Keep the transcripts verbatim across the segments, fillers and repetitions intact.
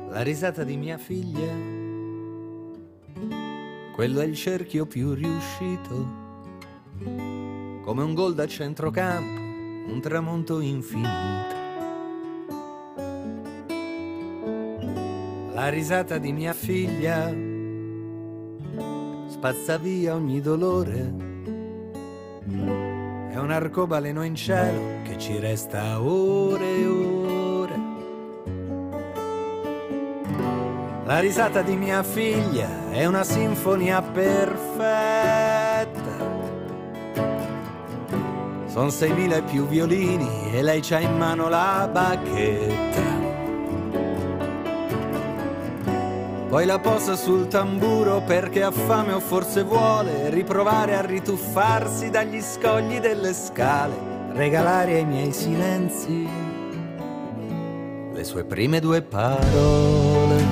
La risata di mia figlia, quello è il cerchio più riuscito, come un gol da centrocampo, un tramonto infinito. La risata di mia figlia spazza via ogni dolore, è un arcobaleno in cielo che ci resta ore e ore. La risata di mia figlia è una sinfonia perfetta, son seimila e più violini e lei c'ha in mano la bacchetta. Poi la posa sul tamburo perché ha fame o forse vuole riprovare a rituffarsi dagli scogli delle scale, regalare ai miei silenzi le sue prime due parole.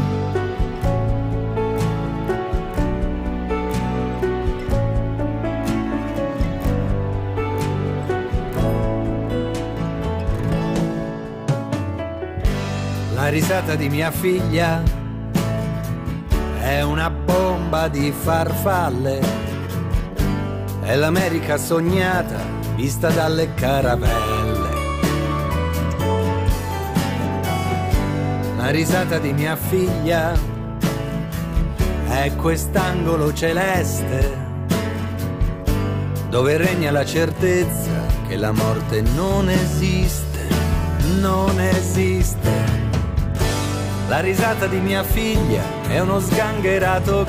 La risata di mia figlia è una bomba di farfalle, è l'America sognata vista dalle caravelle. La risata di mia figlia è quest'angolo celeste dove regna la certezza che la morte non esiste, non esiste. La risata di mia figlia è uno sgangherato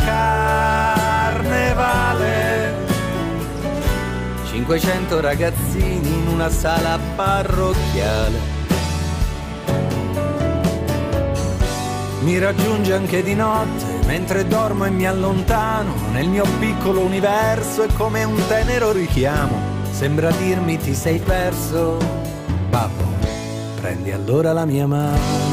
carnevale, cinquecento ragazzini in una sala parrocchiale. Mi raggiunge anche di notte mentre dormo e mi allontano nel mio piccolo universo, è come un tenero richiamo, sembra dirmi ti sei perso, babbo, prendi allora la mia mano.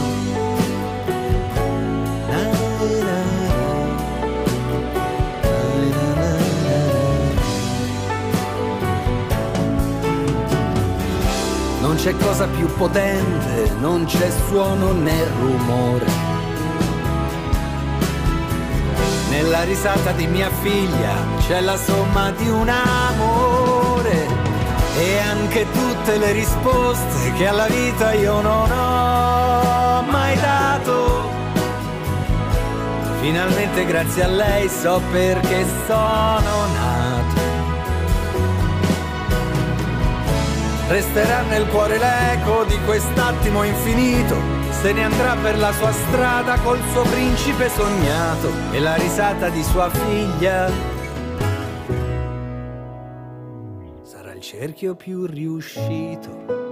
Non c'è cosa più potente, non c'è suono né rumore. Nella risata di mia figlia c'è la somma di un amore e anche tutte le risposte che alla vita io non ho mai dato. Finalmente grazie a lei so perché sono nato. Resterà nel cuore l'eco di quest'attimo infinito, se ne andrà per la sua strada col suo principe sognato e la risata di sua figlia sarà il cerchio più riuscito.